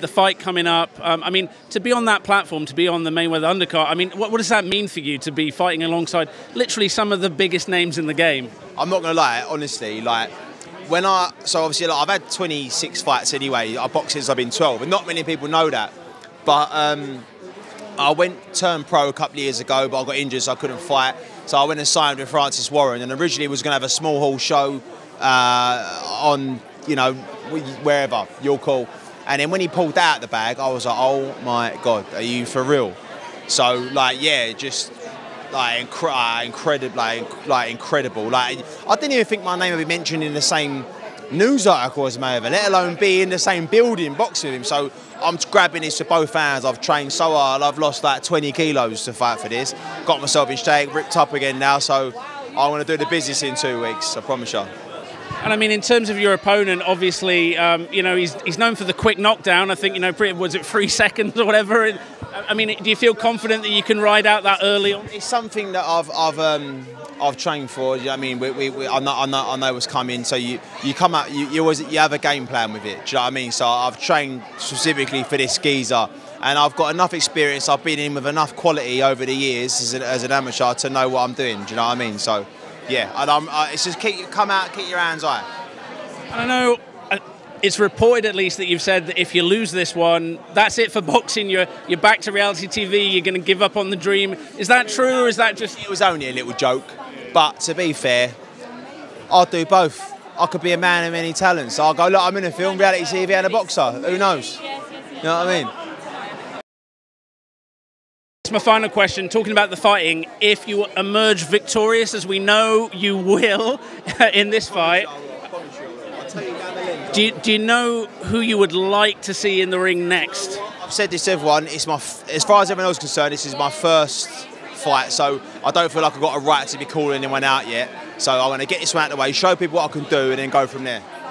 the fight coming up. I mean, to be on that platform, to be on the Mayweather undercard, I mean, what does that mean for you to be fighting alongside literally some of the biggest names in the game? I'm not going to lie, honestly, like, so obviously like, I've had 26 fights anyway. I boxed since I've been 12, and not many people know that. But I turned pro a couple of years ago, but I got injured, so I couldn't fight. So I went and signed with Francis Warren, and originally was going to have a small hall show on, you know, wherever, you'll call. And then when he pulled that out the bag, I was like, oh my God, are you for real? So, like, yeah, just like incredible. Like, I didn't even think my name would be mentioned in the same news article as Mayweather, let alone be in the same building boxing with him. So I'm grabbing this to both hands. I've trained so hard. I've lost like 20 kilos to fight for this. Got myself in shape, ripped up again now. So I want to do the business in 2 weeks, I promise you. And I mean, in terms of your opponent, obviously, you know, he's known for the quick knockdown. I think, you know, was it 3 seconds or whatever? I mean, do you feel confident that you can ride out that early on? It's something that I've trained for. You know what I mean, I know what's coming. So you come out, you have a game plan with it. Do you know what I mean? So I've trained specifically for this geezer, and I've got enough experience. I've been in with enough quality over the years as an amateur to know what I'm doing. Do you know what I mean? So yeah, and it's just come out, keep your hands high. And I know it's reported at least that you've said that if you lose this one, that's it for boxing. You're back to reality TV. You're going to give up on the dream. Is that true, or is that just? It was only a little joke. But to be fair, I'll do both. I could be a man of many talents. I'll go, look, I'm in a film, reality TV, and a boxer. Who knows? You know what I mean? It's my final question, talking about the fighting. If you emerge victorious, as we know you will in this fight, do you know who you would like to see in the ring next? I've said this to everyone. It's as far as everyone else is concerned, this is my first fight, so I don't feel like I've got a right to be calling anyone out yet. So I'm going to get this one out of the way, show people what I can do, and then go from there.